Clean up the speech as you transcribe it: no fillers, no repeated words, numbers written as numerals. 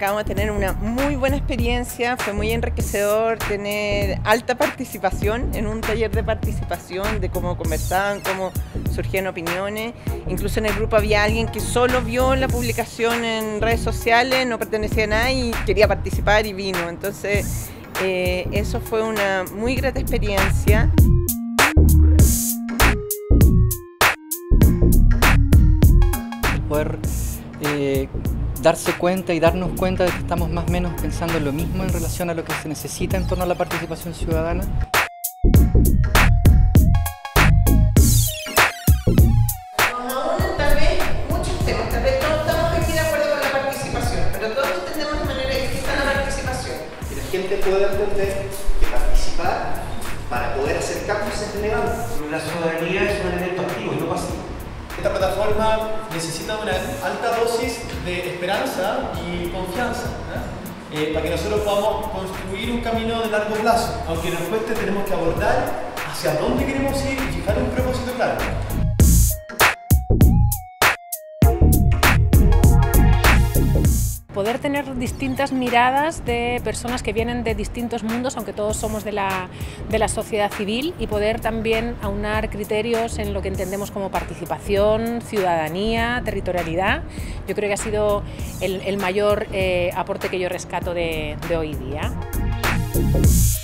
acabamos de tener una muy buena experiencia, fue muy enriquecedor tener alta participación en un taller de participación, de cómo conversaban, cómo surgían opiniones. Incluso en el grupo había alguien que solo vio la publicación en redes sociales, no pertenecía a nada y quería participar y vino. Entonces eso fue una muy grata experiencia. Poder darse cuenta y darnos cuenta de que estamos más o menos pensando lo mismo en relación a lo que se necesita en torno a la participación ciudadana. Tal vez muchos temas, tal vez todos estamos aquí de acuerdo con la participación, pero todos entendemos de manera distinta la participación. Que la gente pueda entender que participar para poder hacer cambios es relevante. La ciudadanía es un elemento activo y no pasivo. Esta plataforma necesita una alta dosis de esperanza y confianza, para que nosotros podamos construir un camino de largo plazo. Aunque nos cueste, tenemos que abordar hacia dónde queremos ir y fijar un propósito claro. Poder tener distintas miradas de personas que vienen de distintos mundos, aunque todos somos de la sociedad civil, y poder también aunar criterios en lo que entendemos como participación, ciudadanía, territorialidad. Yo creo que ha sido el mayor aporte que yo rescato de hoy día.